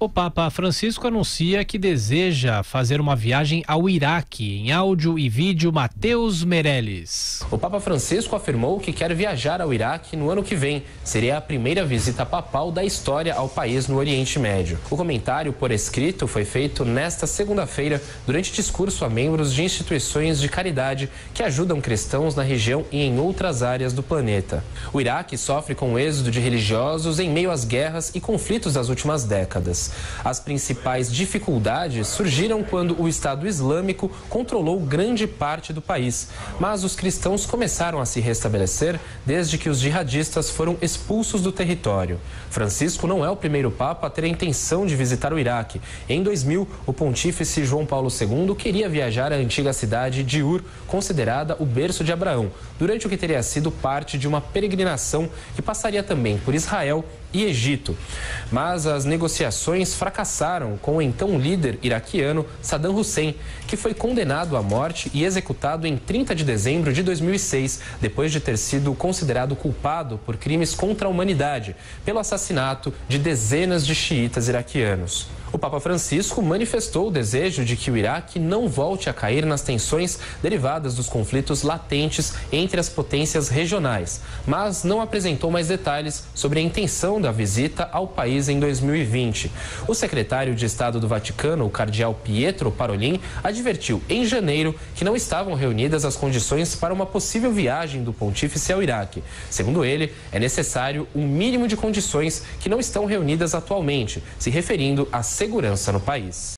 O Papa Francisco anuncia que deseja fazer uma viagem ao Iraque. Em áudio e vídeo, Matheus Meirelles. O Papa Francisco afirmou que quer viajar ao Iraque no ano que vem. Seria a primeira visita papal da história ao país no Oriente Médio. O comentário por escrito foi feito nesta segunda-feira durante discurso a membros de instituições de caridade que ajudam cristãos na região e em outras áreas do planeta. O Iraque sofre com o êxodo de religiosos em meio às guerras e conflitos das últimas décadas. As principais dificuldades surgiram quando o Estado Islâmico controlou grande parte do país, mas os cristãos começaram a se restabelecer desde que os jihadistas foram expulsos do território. Francisco não é o primeiro papa a ter a intenção de visitar o Iraque. Em 2000, o pontífice João Paulo II queria viajar à antiga cidade de Ur, considerada o berço de Abraão, durante o que teria sido parte de uma peregrinação que passaria também por Israel e Egito. Mas as negociações fracassaram com o então líder iraquiano Saddam Hussein, que foi condenado à morte e executado em 30 de dezembro de 2006, depois de ter sido considerado culpado por crimes contra a humanidade, pelo assassinato de dezenas de xiitas iraquianos. O Papa Francisco manifestou o desejo de que o Iraque não volte a cair nas tensões derivadas dos conflitos latentes entre as potências regionais, mas não apresentou mais detalhes sobre a intenção da visita ao país em 2020. O secretário de Estado do Vaticano, o cardeal Pietro Parolin, advertiu em janeiro que não estavam reunidas as condições para uma possível viagem do pontífice ao Iraque. Segundo ele, é necessário um mínimo de condições que não estão reunidas atualmente, se referindo à segurança no país.